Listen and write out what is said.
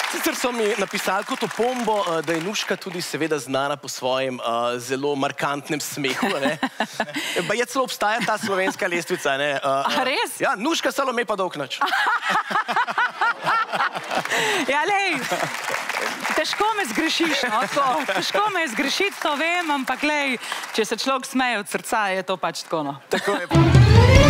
Sicer so mi napisali kot opombo, da je Nuška tudi seveda znana po svojem zelo markantnem smehu. Baje celo obstaja ta slovenska lestvica. A res? Ja, Nuška, Salome pa Dolgnač. Ja, lej, težko me zgrešiš, no, tako. Težko me je zgrešiti, to vem, ampak lej, če se človek smeje od srca, je to pač tako, no. Tako je.